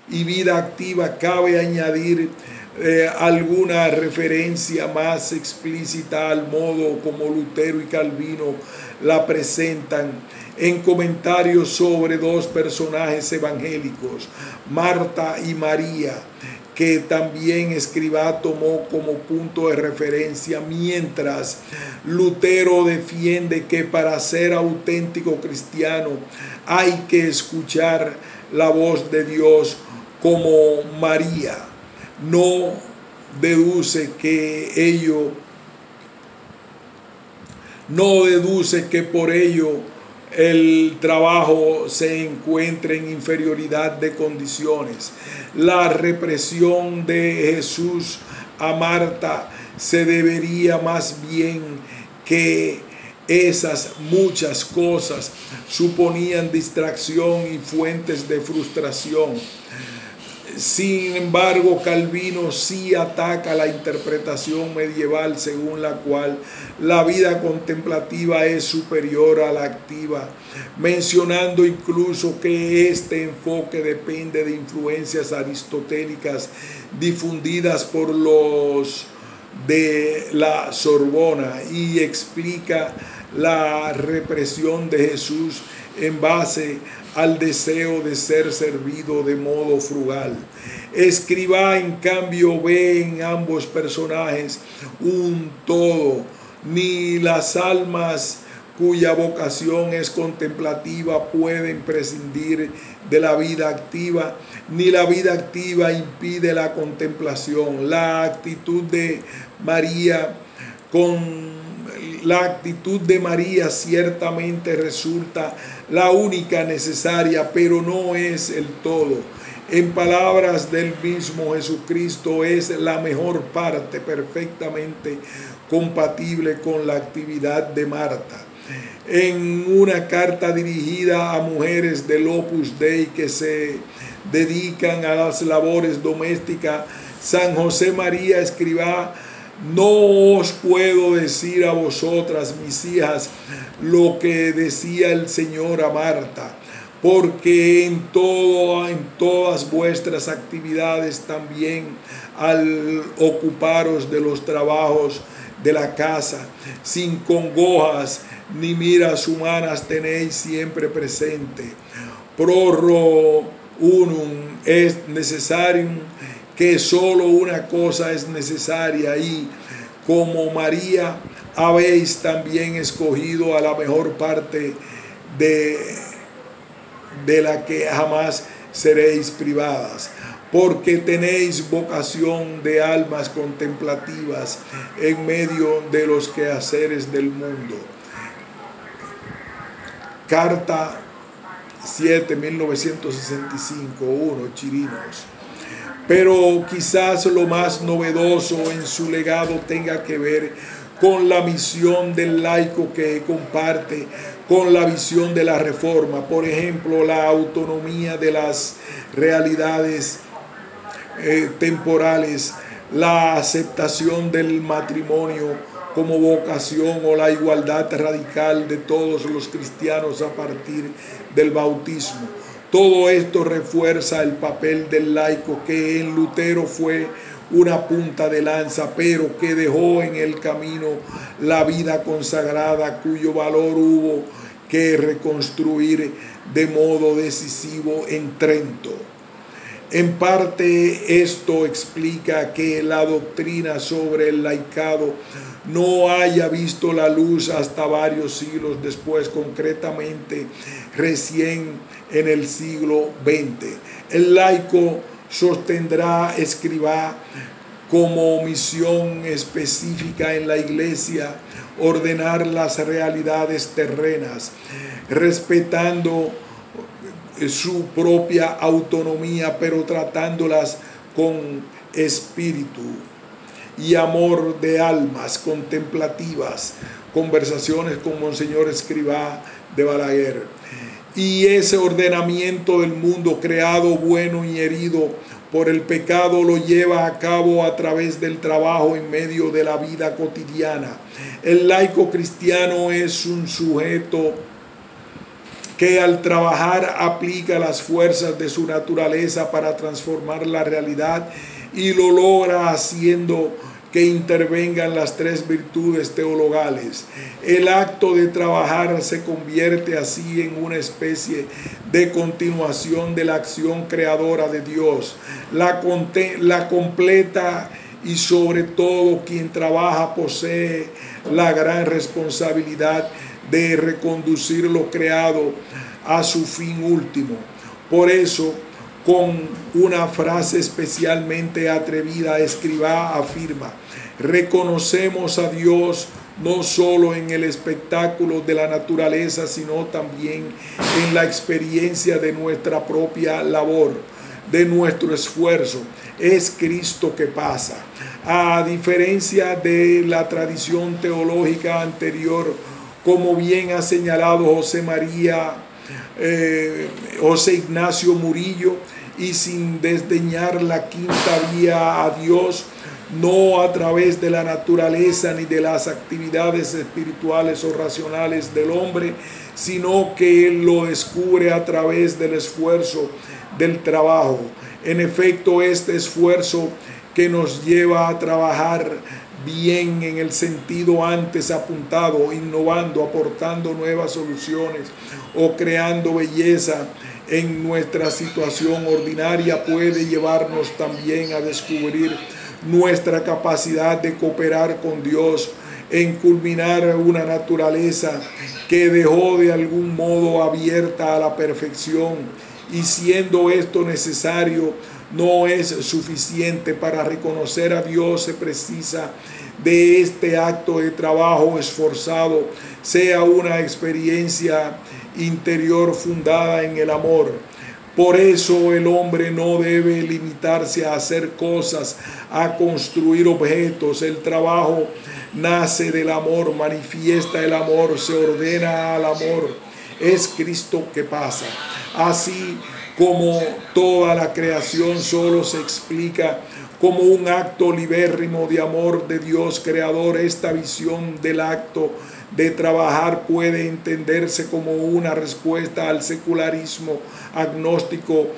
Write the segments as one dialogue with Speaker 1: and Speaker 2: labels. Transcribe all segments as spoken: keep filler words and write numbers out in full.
Speaker 1: y vida activa, cabe añadir eh, alguna referencia más explícita al modo como Lutero y Calvino la presentan en comentarios sobre dos personajes evangélicos, Marta y María, que también Escrivá tomó como punto de referencia, mientras Lutero defiende que para ser auténtico cristiano hay que escuchar la voz de Dios como María. No deduce que ello, no deduce que por ello el trabajo se encuentre en inferioridad de condiciones. La represión de Jesús a Marta se debería más bien que esas muchas cosas suponían distracción y fuentes de frustración. Sin embargo, Calvino sí ataca la interpretación medieval según la cual la vida contemplativa es superior a la activa, mencionando incluso que este enfoque depende de influencias aristotélicas difundidas por los de la Sorbona, y explica la represión de Jesús en base al deseo de ser servido de modo frugal. Escrivá, en cambio, ve en ambos personajes un todo. Ni las almas cuya vocación es contemplativa pueden prescindir de la vida activa, ni la vida activa impide la contemplación. La actitud de María con La actitud de María ciertamente resulta la única necesaria, pero no es el todo. En palabras del mismo Jesucristo, es la mejor parte, perfectamente compatible con la actividad de Marta. En una carta dirigida a mujeres del Opus Dei que se dedican a las labores domésticas, San José María Escrivá: no os puedo decir a vosotras, mis hijas, lo que decía el Señor a Marta, porque en todo, en todas vuestras actividades también, al ocuparos de los trabajos de la casa, sin congojas ni miras humanas, tenéis siempre presente. Prorro unum est necessarium, que solo una cosa es necesaria, y como María habéis también escogido a la mejor parte de, de la que jamás seréis privadas, porque tenéis vocación de almas contemplativas en medio de los quehaceres del mundo. Carta siete, mil novecientos sesenta y cinco, uno, Chirinos. Pero quizás lo más novedoso en su legado tenga que ver con la misión del laico que comparte con la visión de la Reforma. Por ejemplo, la autonomía de las realidades eh, temporales, la aceptación del matrimonio como vocación o la igualdad radical de todos los cristianos a partir del bautismo. Todo esto refuerza el papel del laico, que en Lutero fue una punta de lanza, pero que dejó en el camino la vida consagrada, cuyo valor hubo que reconstruir de modo decisivo en Trento. En parte esto explica que la doctrina sobre el laicado no haya visto la luz hasta varios siglos después, concretamente recién en el siglo veinte. El laico sostendrá, Escrivá, como misión específica en la Iglesia ordenar las realidades terrenas, respetando su propia autonomía, pero tratándolas con espíritu y amor de almas contemplativas. Conversaciones con Monseñor Escrivá de Balaguer. Y ese ordenamiento del mundo creado, bueno y herido por el pecado, lo lleva a cabo a través del trabajo en medio de la vida cotidiana. El laico cristiano es un sujeto que al trabajar aplica las fuerzas de su naturaleza para transformar la realidad y lo logra haciendo que intervengan las tres virtudes teologales. El acto de trabajar se convierte así en una especie de continuación de la acción creadora de Dios. La, la completa y sobre todo quien trabaja posee la gran responsabilidad de reconducir lo creado a su fin último. Por eso, con una frase especialmente atrevida, Escrivá afirma: reconocemos a Dios no solo en el espectáculo de la naturaleza, sino también en la experiencia de nuestra propia labor, de nuestro esfuerzo. Es Cristo que pasa. A diferencia de la tradición teológica anterior, como bien ha señalado José María, eh, José Ignacio Murillo, y sin desdeñar la quinta vía a Dios, no a través de la naturaleza ni de las actividades espirituales o racionales del hombre, sino que Él lo descubre a través del esfuerzo del trabajo. En efecto, este esfuerzo que nos lleva a trabajar bien en el sentido antes apuntado, innovando, aportando nuevas soluciones o creando belleza en nuestra situación ordinaria, puede llevarnos también a descubrir nuestra capacidad de cooperar con Dios en culminar una naturaleza que dejó de algún modo abierta a la perfección, y siendo esto necesario, no es suficiente. Para reconocer a Dios se precisa de este acto de trabajo esforzado, sea una experiencia interior fundada en el amor. Por eso el hombre no debe limitarse a hacer cosas, a construir objetos. El trabajo nace del amor, manifiesta el amor, se ordena al amor. Es Cristo que pasa. Así como toda la creación solo se explica como un acto libérrimo de amor de Dios creador, esta visión del acto de trabajar puede entenderse como una respuesta al secularismo agnóstico,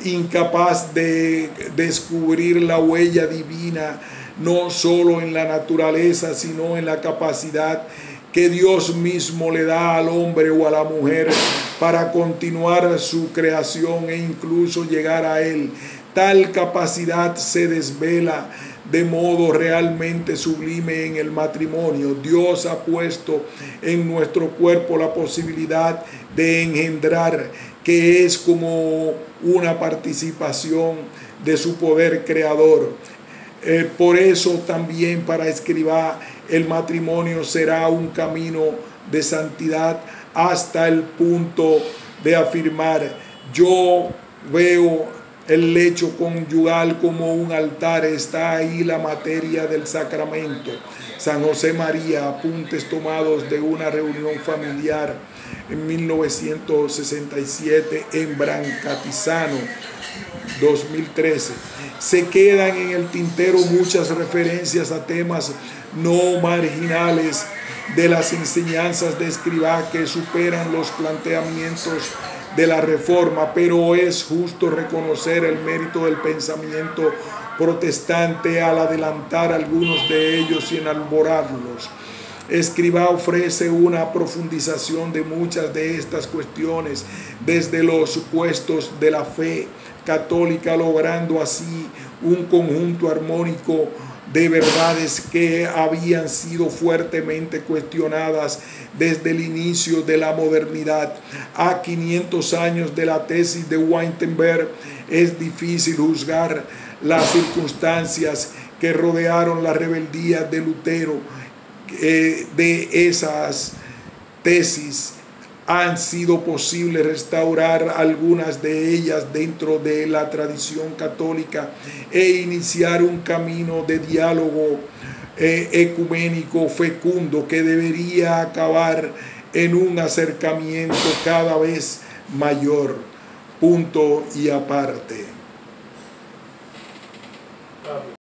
Speaker 1: incapaz de descubrir la huella divina, no solo en la naturaleza, sino en la capacidad que Dios mismo le da al hombre o a la mujer para continuar su creación e incluso llegar a Él. Tal capacidad se desvela de modo realmente sublime en el matrimonio. Dios ha puesto en nuestro cuerpo la posibilidad de engendrar, que es como una participación de su poder creador. Eh, por eso también para Escrivá el matrimonio será un camino de santidad hasta el punto de afirmar: yo veo el lecho conyugal como un altar, está ahí la materia del sacramento. San José María, apuntes tomados de una reunión familiar en mil novecientos sesenta y siete en Brancatizano, dos mil trece. Se quedan en el tintero muchas referencias a temas no marginales de las enseñanzas de Escrivá que superan los planteamientos de la Reforma, pero es justo reconocer el mérito del pensamiento protestante al adelantar algunos de ellos y enalborarlos. Escrivá ofrece una profundización de muchas de estas cuestiones desde los supuestos de la fe católica, logrando así un conjunto armónico de verdades que habían sido fuertemente cuestionadas desde el inicio de la modernidad. A quinientos años de la tesis de Wittenberg, es difícil juzgar las circunstancias que rodearon la rebeldía de Lutero. Eh, de esas tesis han sido posible restaurar algunas de ellas dentro de la tradición católica e iniciar un camino de diálogo eh, ecuménico fecundo que debería acabar en un acercamiento cada vez mayor. Punto y aparte.